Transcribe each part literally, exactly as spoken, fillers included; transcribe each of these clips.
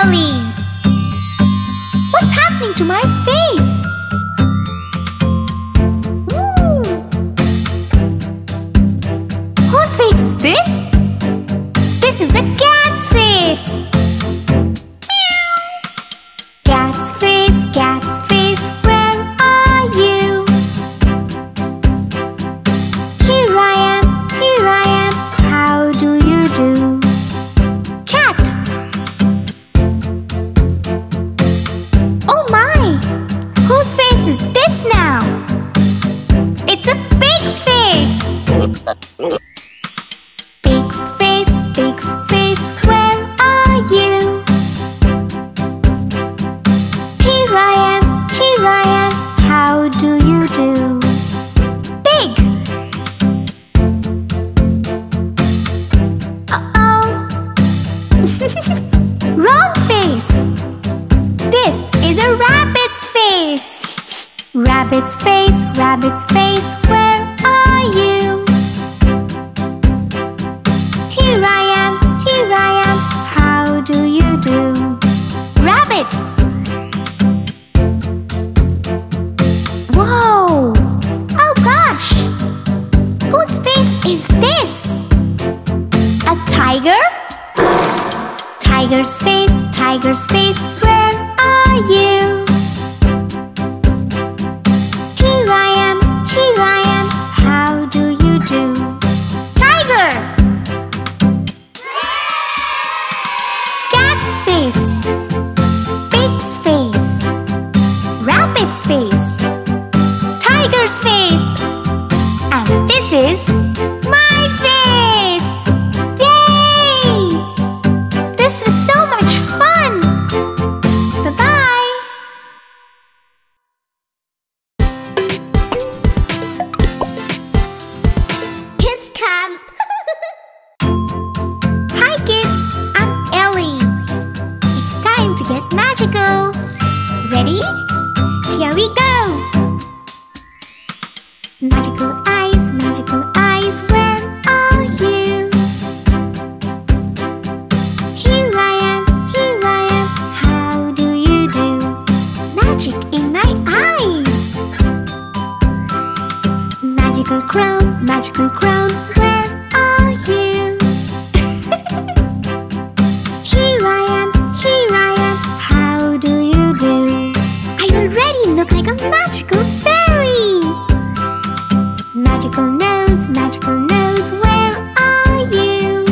Ellie. What's happening to my face? Ooh. Whose face is this? This is a cat's face. Meow. Cat's face, cat's face, where are you? Here I am, here I am, how do you do? Cat. Oh my! Whose face is this now? It's a pig's face! Pig's face, pig's face, where are you? Here I am, here I am, how do you do? Pig! Uh-oh! Wrong face! This is a rabbit's face! Rabbit's face, rabbit's face, where are you? Here I am, here I am, how do you do? Rabbit! Whoa! Oh gosh! Whose face is this? A tiger? Tiger's face, tiger's face, where are you? Here I am, here I am, how do you do? Tiger! Cat's face, pig's face, rabbit's face, tiger's face, and this is my face! Yay! This was so much fun! Bye-bye! Kids Camp! Hi kids, I'm Ellie. It's time to get magical. Ready? Here we go! Magical eyes, magical eyes, where are you? Here I am, here I am, how do you do? Magic in my eyes! Magical crown, magical crown, where are you? Here I am, here I am, how do you do? I already look like a magical fairy! Magical nose, magical nose, where are you?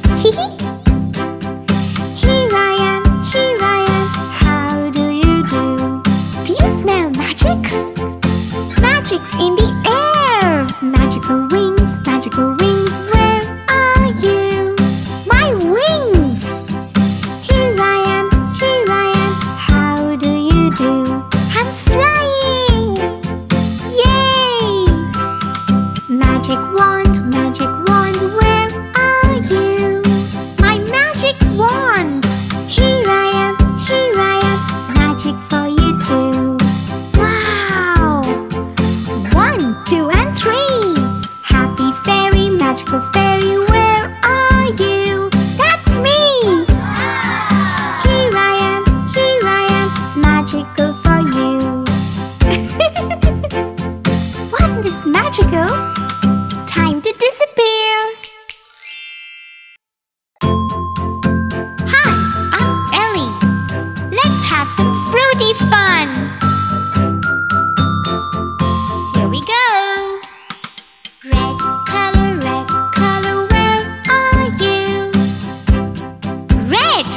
Here I am, here I am, how do you do? Do you smell magic? Magic's in the air! Magical wings, magical wings, where are you? My wings! Here I am, here I am, how do you do? I'm flying! Yay! Magic wand, magic wand, where are you? My magic wand! Here I am, here I am, magic for you too. Wow! One, two, and three! Happy fairy, magical fairy, where are you? That's me! Here I am, here I am, magical for you. Wasn't this magical? Time to disappear! Hi, I'm Ellie. Let's have some fruity fun! Here we go! Red color, red color, where are you? Red!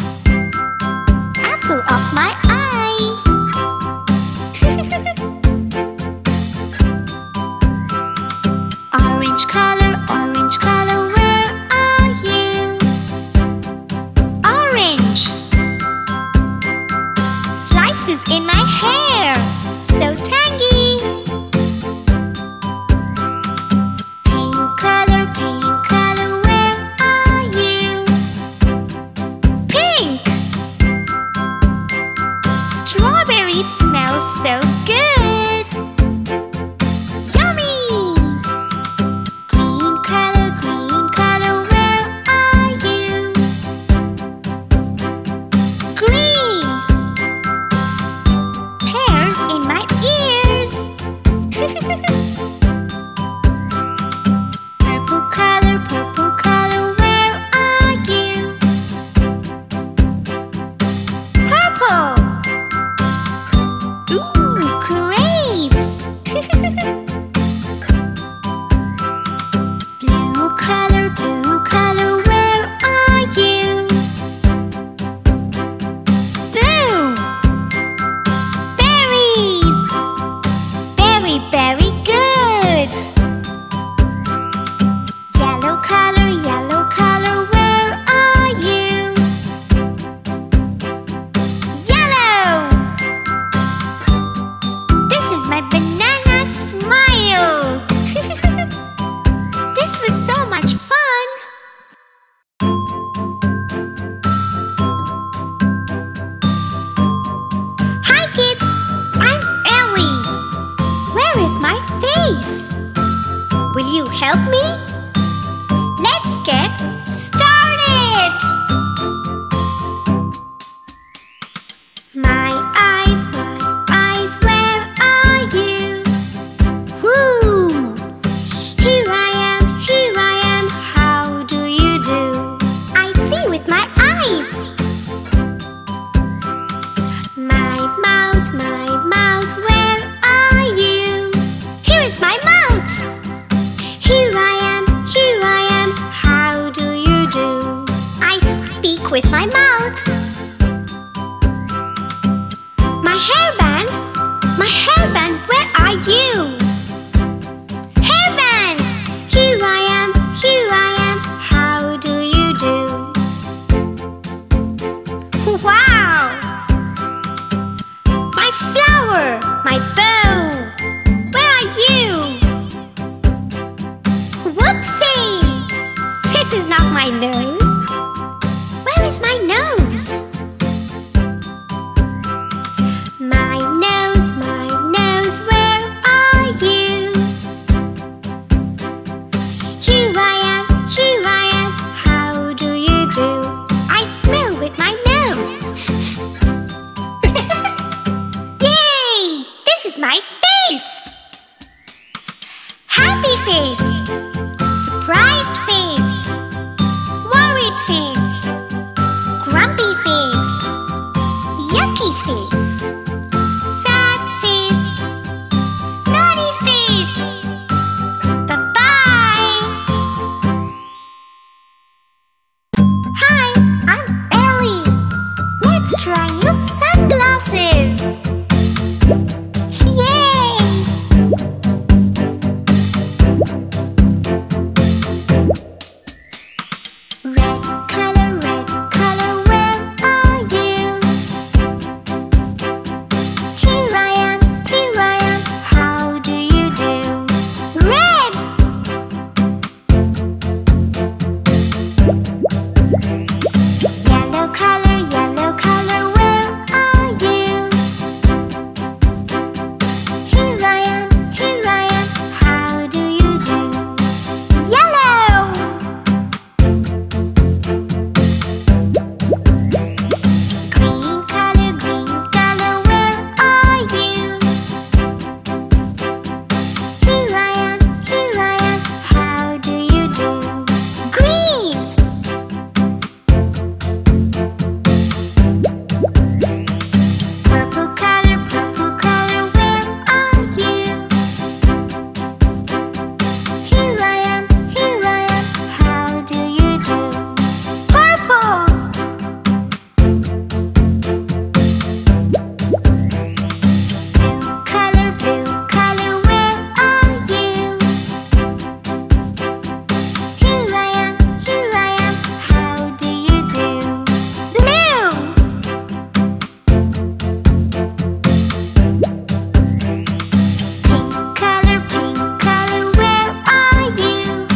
Apple of my eye! Orange color, orange color, where are you? Orange! Slices in my hair! you help me? Let's get started! My eyes, my eyes, where are you? Whoo! Here I am, here I am, how do you do? I see with my eyes. My mouth, my mouth, where are you? Here is my mouth. Here I am, here I am, how do you do? I speak with my mouth. My hairband, my hairband, where are you? Hairband! Here I am, here I am, how do you do? Wow! My flower, my bow, where are you? Whoopsie! This is not my nose. Where is my nose? My nose, my nose, where are you? Here I am, here I am, how do you do? I smell with my nose. Yay! This is my face! Happy face, surprised face, worried face, grumpy face, yucky face, sad face, naughty face. Bye-bye! Hi, I'm Ellie. Let's try new sunglasses. Yay! Red color, red color, where are you? Here I am, here I am, how do you do? Red! Yellow color, yellow color, where are you? Here I am, here I am, how do you do? Yellow! Green color, green color, where are you? Here I am, here I am, how do you do? Green! Purple color, purple color, where are you? Here I am, here I am, how do you do? Purple! Blue color, blue color, where are you? Here I am, here I am, how do you do? Blue! Pink color, pink color, where are you?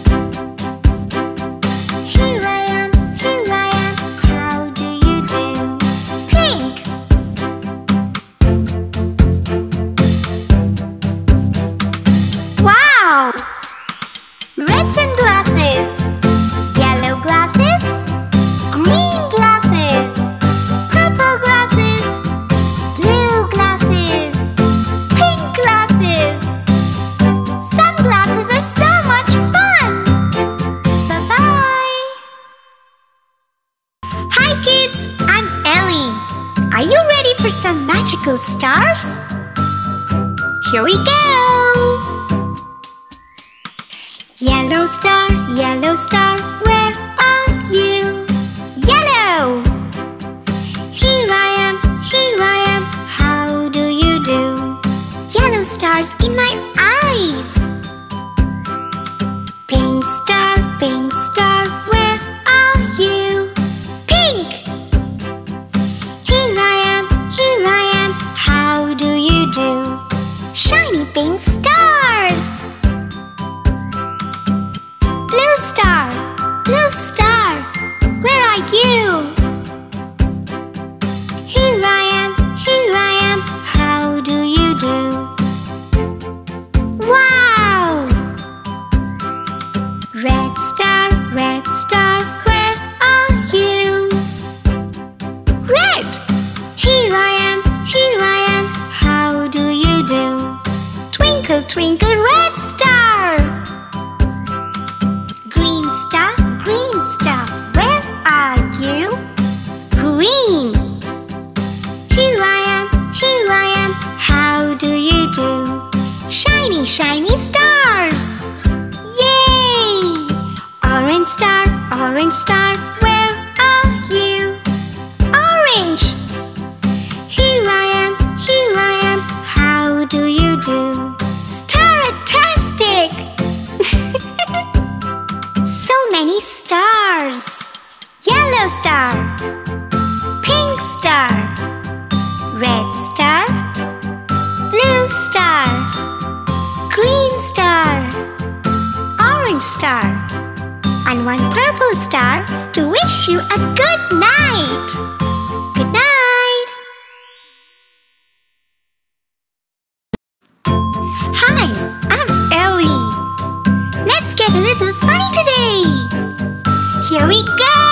Here I am, here I am, how do you do? Pink! Wow! Red sunglasses, yellow glasses, green glasses, purple glasses, blue glasses, pink glasses. Sunglasses are so much fun! Bye-bye! Hi kids, I'm Ellie. Are you ready for some magical stars? Here we go! Yellow star, yellow star, where are you? Yellow! Here I am, here I am, how do you do? Yellow stars in my eyes. Pink star, pink star, where are you? Pink! Here I am, here I am, how do you do? Shiny pink stars! Blue star, blue star, where are you? Orange. Here I am, here I am, how do you do? Star-tastic! So many stars. Yellow star, pink star, red star, blue star, green star, orange star, and one purple star to wish you a good night. Good night. Hi, I'm Ellie. Let's get a little funny today. Here we go.